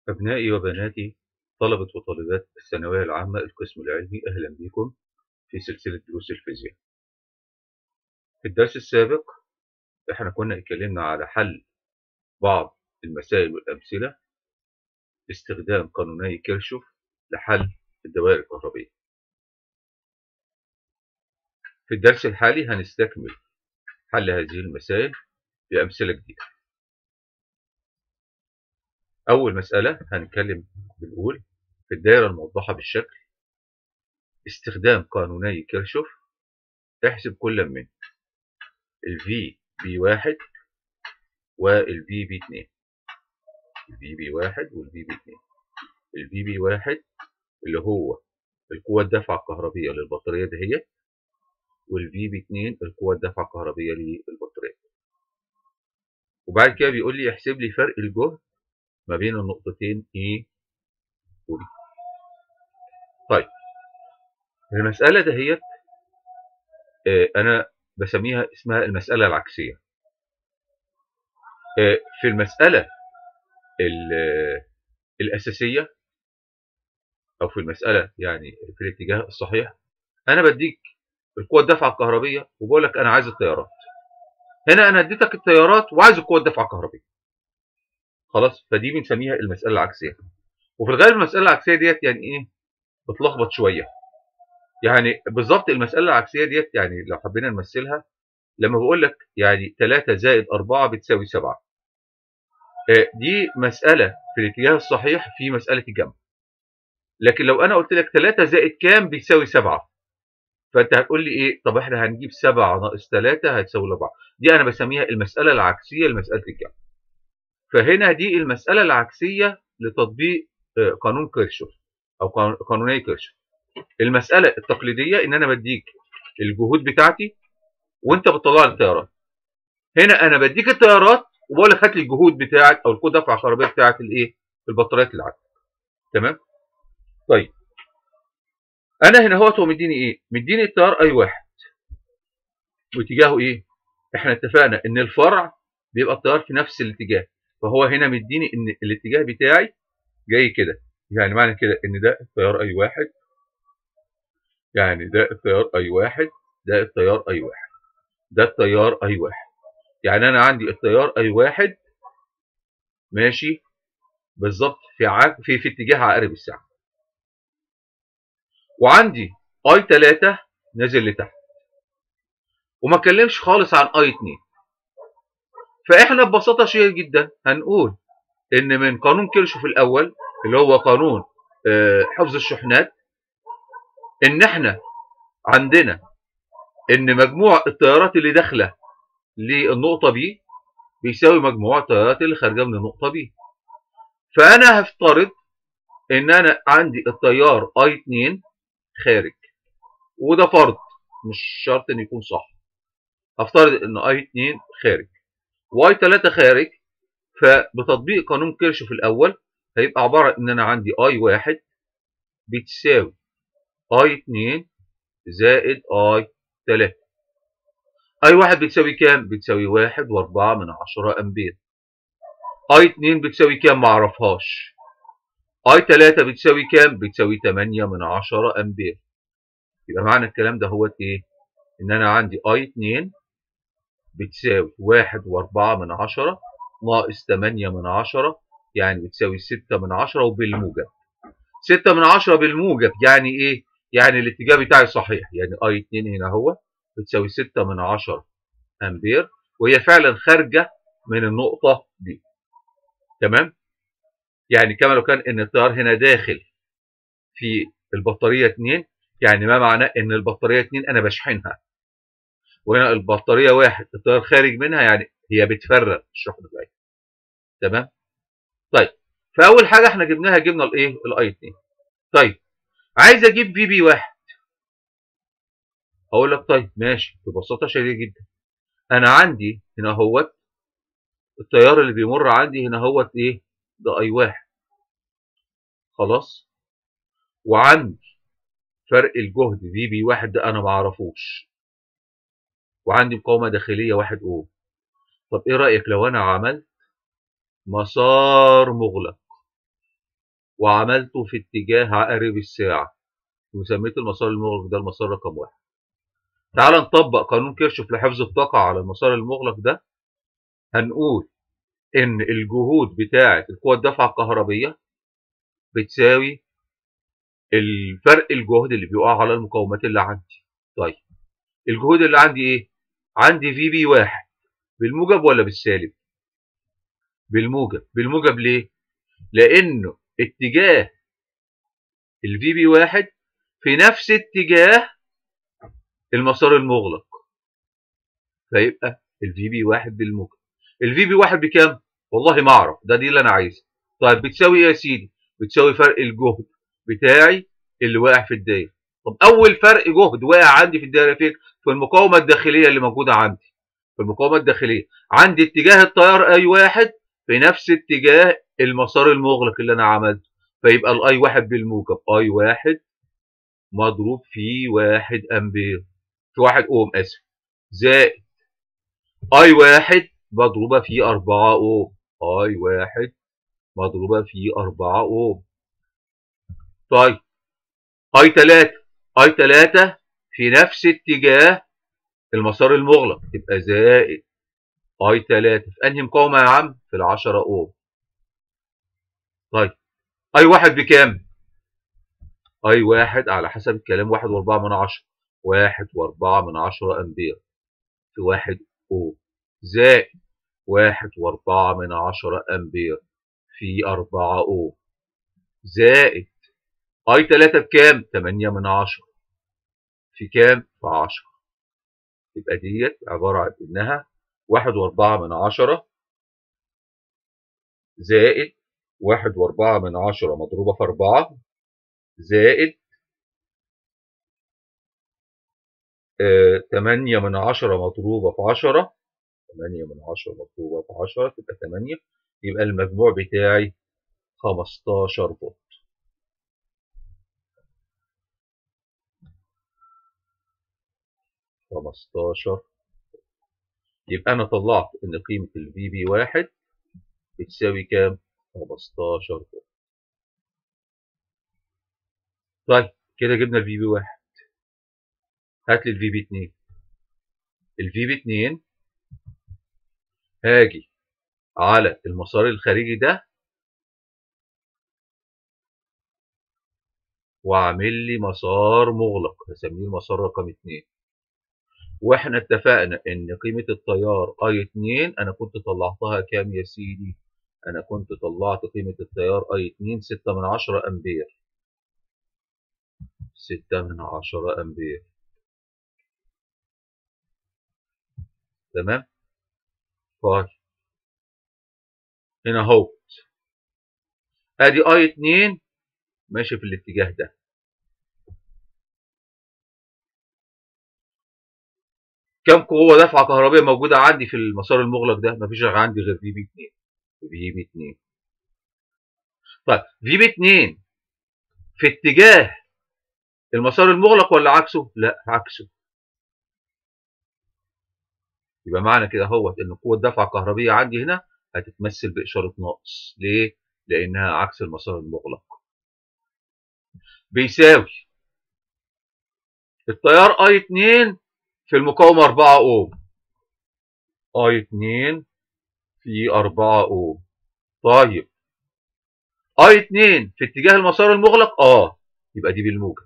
أبنائي وبناتي طلبة وطالبات الثانوية العامة القسم العلمي، أهلا بكم في سلسلة دروس الفيزياء. في الدرس السابق احنا كنا اتكلمنا على حل بعض المسائل والأمثلة باستخدام قانوني كيرشوف لحل الدوائر الكهربية. في الدرس الحالي هنستكمل حل هذه المسائل بأمثلة جديدة. أول مسألة بنقول في الدائرة الموضحة بالشكل استخدام قانوني كيرشوف احسب كل من الفي بي 1 والفي بي 2. الفي بي 1 والفي بي 2. الفي بي 1 اللي هو القوة الدافعة الكهربية للبطارية دهيت، والفي بي 2 القوة الدافعة الكهربية للبطارية. وبعد كده بيقول لي احسب لي فرق الجهد ما بين النقطتين A و B. طيب المسألة دهيت أنا بسميها اسمها المسألة العكسية. في المسألة الأساسية أو في المسألة يعني في الاتجاه الصحيح أنا بديك القوة الدافعة الكهربية وبقول لك أنا عايز التيارات. هنا أنا اديتك التيارات وعايز القوة الدافعة الكهربية. خلاص، فدي بنسميها المسألة العكسية. وفي الغالب المسألة العكسية ديت يعني إيه؟ بتلخبط شوية. يعني بالظبط المسألة العكسية ديت يعني لو حبينا نمثلها لما بقول لك يعني 3 زائد 4 بتساوي 7. دي مسألة في الاتجاه الصحيح في مسألة الجمع. لكن لو أنا قلت لك 3 زائد كام بيساوي 7، فأنت هتقول لي إيه؟ طب إحنا هنجيب 7 ناقص 3 هتساوي 4. دي أنا بسميها المسألة العكسية لمسألة الجمع. فهنا دي المسألة العكسية لتطبيق قانون كيرشوف أو قانوني كيرشوف. المسألة التقليدية إن أنا بديك الجهود بتاعتي وأنت بتطلع لي التيارات. هنا أنا بديك التيارات وبقول لك هات لي الجهود بتاعك أو القوة الدافعة الكهربائية بتاعت الإيه؟ البطاريات اللي عندك. تمام؟ طيب أنا هنا هو مديني إيه؟ مديني التيار أي واحد واتجاهه إيه؟ إحنا اتفقنا إن الفرع بيبقى التيار في نفس الاتجاه، فهو هنا مديني إن الاتجاه بتاعي جاي كده. يعني معنى كده إن ده التيار أي واحد، يعني ده التيار أي واحد، ده التيار أي واحد، ده التيار أي واحد. يعني أنا عندي التيار أي واحد ماشي بالظبط في اتجاه عقارب الساعة، وعندي أي 3 نازل لتحت، وما اتكلمش خالص عن أي 2. فإحنا ببساطة شديدة جدا هنقول إن من قانون كيرشوف الأول اللي هو قانون حفظ الشحنات، إن إحنا عندنا إن مجموع التيارات اللي داخلة للنقطة B بيساوي مجموع التيارات اللي خارجة من النقطة B. فأنا هفترض إن أنا عندي التيار I2 خارج، وده فرض مش شرط إن يكون صح. هفترض إن I2 خارج وI3 خارج، فبتطبيق قانون كيرشوف الأول هيبقى عبارة عن إن أنا عندي I1 بتساوي I2 زائد I3. I1 بتساوي كام؟ بتساوي 1.4 أمبير. I2 بتساوي كام؟ معرفهاش. I3 بتساوي كام؟ بتساوي 8 أمبير. يبقى معنى الكلام ده هو إيه؟ إن أنا عندي I2 بتساوي 1.4 ناقص 8، يعني بتساوي 6 وبالموجب. 6 بالموجب يعني إيه؟ يعني الاتجاه بتاعي صحيح، يعني I2 هنا هو بتساوي 6 أمبير، وهي فعلا خارجة من النقطة دي. تمام؟ يعني كما لو كان إن التيار هنا داخل في البطارية 2، يعني ما معناه إن البطارية 2 أنا بشحنها، وهنا البطارية 1 التيار خارج منها، يعني هي بتفرغ الشحنة بتاعتها. تمام؟ طيب فأول حاجة إحنا جبنا الإيه؟ الأي 2. طيب عايز أجيب في بي 1. هقول لك طيب ماشي ببساطة شديدة جدا. أنا عندي هنا هوت التيار اللي بيمر عندي هنا هوت إيه؟ ده أي 1. خلاص؟ وعندي فرق الجهد في بي 1 ده أنا ما أعرفوش، وعندي مقاومة داخلية 1 أوم. طب إيه رأيك لو أنا عملت مسار مغلق؟ وعملته في اتجاه عقارب الساعة وسميت المسار المغلق ده المسار رقم 1. تعال نطبق قانون كيرشوف لحفظ الطاقة على المسار المغلق ده. هنقول إن الجهود بتاعة القوة الدافعة الكهربية بتساوي الفرق الجهد اللي بيقع على المقاومات اللي عندي. طيب الجهود اللي عندي إيه؟ عندي في بي 1 بالموجب ولا بالسالب؟ بالموجب. بالموجب ليه؟ لأنه اتجاه الفي بي 1 في نفس اتجاه المسار المغلق، فيبقى الفي بي 1 بالموجب. الفي بي 1 بكام؟ والله ما اعرف، دي اللي انا عايزها. طيب بتساوي ايه يا سيدي؟ بتساوي فرق الجهد بتاعي اللي واقع في الدايره. طب اول فرق جهد واقع عندي في الدايره فين؟ في المقاومه الداخليه اللي موجوده عندي. في المقاومه الداخليه عندي اتجاه التيار اي 1 في نفس اتجاه المسار المغلق اللي انا عملته، فيبقى الاي 1 بالموجب اي 1 مضروب في 1 امبير في 1 اوم اسف، زائد اي 1 مضروبه في 4 اوم. اي 1 مضروبه في 4 اوم. طيب اي 3 اي 3 في نفس اتجاه المسار المغلق تبقى زائد اي 3 في انهي مقاومه يا عم؟ في ال 10 اوم. طيب اي 1 بكام؟ اي 1 على حسب الكلام 1 و4 من 10، 1 و4 من 10 امبير في 1 اوم، زائد 1 و4 من 10 امبير في 4 اوم، زائد اي 3 بكام؟ 8 من 10 في كام؟ في 10. يبقى ديت عباره عن انها 1 و4 من 10 زائد 1 و4 من 10 مضروبه في 4 زائد 8 من 10 مضروبه في 10. 8 من 10 مضروبه في 10 تبقى 8. يبقى المجموع بتاعي 15 فولت. 15. يبقى انا طلعت ان قيمه الفي بي 1 بتساوي كام؟ 15 فولت. طيب كده جبنا الفي بي 1. هات لي الفي بي 2. الفي بي 2 هاجي على المسار الخارجي ده واعمل لي مسار مغلق هسميه المسار رقم 2. واحنا اتفقنا ان قيمه التيار اي 2 انا كنت طلعتها كام يا سيدي؟ انا كنت طلعت قيمه التيار اي 2 6 من 10 امبير. 6 من 10 امبير. تمام؟ طيب هنا اهو ادي اي 2 ماشي في الاتجاه ده. كم قوه دفعه كهربائيه موجوده عندي في المسار المغلق ده؟ مفيش عندي غير في بي 2. في بي 2. طيب في بي 2 في اتجاه المسار المغلق ولا عكسه؟ لا عكسه. يبقى معنى كده هو ان قوه الدفعه الكهربيه عندي هنا هتتمثل باشاره ناقص. ليه؟ لانها عكس المسار المغلق. بيساوي التيار اي 2 في المقاومه 4 اوم. اي 2 في 4 اوم. طيب اي 2 في اتجاه المسار المغلق يبقى دي بالموجب،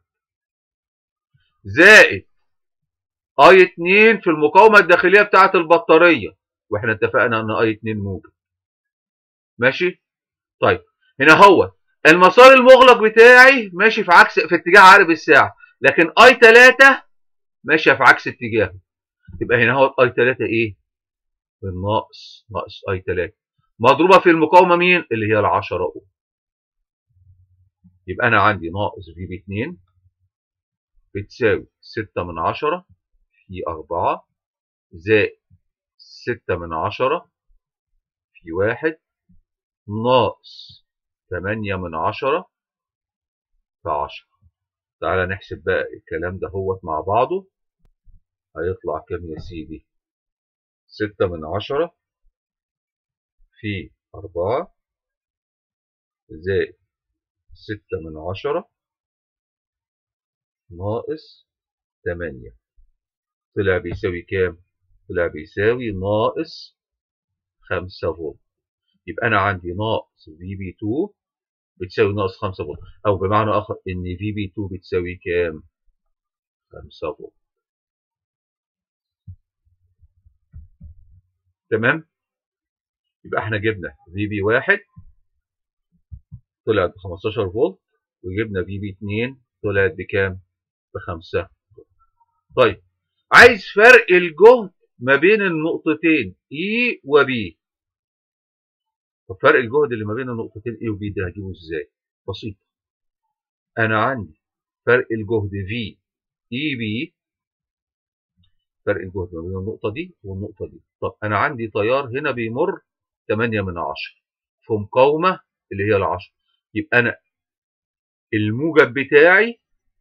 زائد اي 2 في المقاومه الداخليه بتاعه البطاريه، واحنا اتفقنا ان اي 2 موجب. ماشي؟ طيب هنا هو المسار المغلق بتاعي ماشي في اتجاه عقرب الساعه، لكن اي 3 ماشيه في عكس اتجاهه. يبقى هنا هو اي 3 ايه؟ بالناقص، ناقص اي 3 مضروبه في المقاومه مين؟ اللي هي ال 10 اوم. يبقى انا عندي ناقص في بي 2 بتساوي 6 من 10 في 4 زائد 6 من 10 في 1 ناقص 8 من 10 في 10. تعالى نحسب بقى الكلام ده هو مع بعضه. هيطلع كام يا سيدي؟ 6 من 10 في 4 زائد 6/10 ناقص 8 طلع بيساوي كام؟ طلع بيساوي ناقص 5 فولت. يبقى أنا عندي ناقص في بي 2 بتساوي ناقص 5 فولت، أو بمعنى آخر إن في بي 2 بتساوي كام؟ 5 فولت. تمام؟ يبقى احنا جبنا في بي 1 طلعت ب 15 فولت، وجبنا في بي 2 طلعت بكام؟ ب 5. طيب عايز فرق الجهد ما بين النقطتين E و B. طب فرق الجهد اللي ما بين النقطتين A و B ده هجيبه ازاي؟ بسيط. انا عندي فرق الجهد في اي بي، فرق الجهد ما بين النقطة دي والنقطة دي. طب انا عندي تيار هنا بيمر 8/10 في مقاومة اللي هي ال10. يبقى انا الموجب بتاعي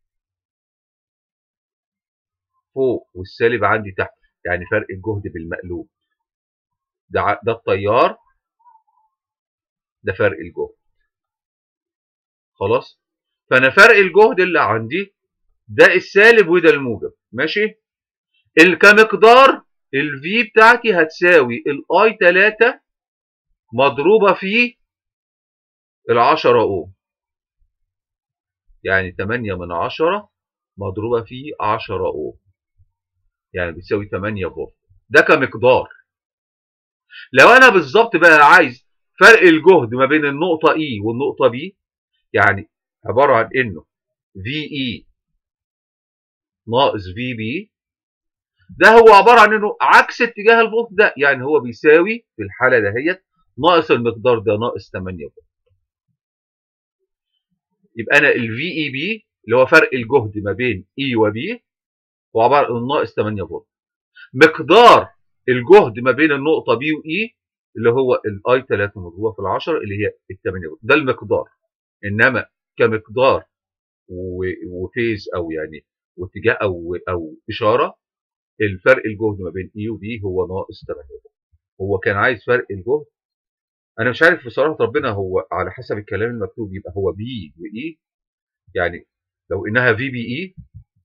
فوق والسالب عندي تحت، يعني فرق الجهد بالمقلوب. ده التيار، ده فرق الجهد. خلاص؟ فانا فرق الجهد اللي عندي ده السالب وده الموجب، ماشي؟ كمقدار الفي بتاعتي هتساوي الاي 3 مضروبه في ال10 اوم، يعني 8/10 مضروبه في 10 اوم، يعني بتساوي 8 فولت. ده كمقدار. لو انا بالظبط بقى عايز فرق الجهد ما بين النقطه اي والنقطه بي، يعني عباره عن انه في اي ناقص في بي، ده هو عباره عن انه عكس اتجاه الفولت ده، يعني هو بيساوي في الحاله دهيت ناقص المقدار ده ناقص 8 فولت. يبقى انا الفي اي بي اللي هو فرق الجهد ما بين اي وبي هو عباره عن ناقص 8 فولت. مقدار الجهد ما بين النقطه بي واي اللي هو الاي 3 مضروبه في ال10 اللي هي ال 8 فولت، ده المقدار. انما كمقدار وفيز او يعني واتجاه او اشاره، الفرق الجهد ما بين اي وبي هو ناقص 8 فولت. هو كان عايز فرق الجهد، انا مش عارف بصراحه ربنا، هو على حسب الكلام المكتوب يبقى هو بي واي، يعني لو انها في بي اي،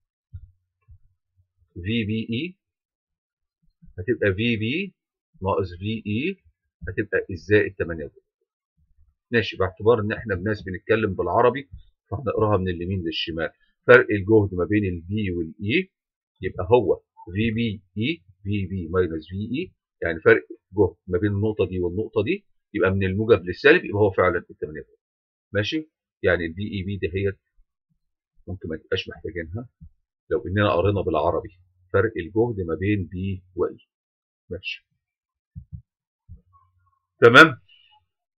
في بي اي هتبقى في بي ناقص في اي هتبقى الزائد 8 فولت. ماشي، باعتبار ان احنا ناس بنتكلم بالعربي فهنقراها من اليمين للشمال. فرق الجهد ما بين الفي والاي يبقى هو في بي اي، في بي ماينس في اي، يعني فرق جهد ما بين النقطه دي والنقطه دي يبقى من الموجب للسالب، يبقى هو فعلا ال 8 فولت. ماشي، يعني الفي اي بي دهيت ممكن ما تبقاش محتاجينها لو اننا قرينا بالعربي فرق الجهد ما بين بي واي. ماشي، تمام.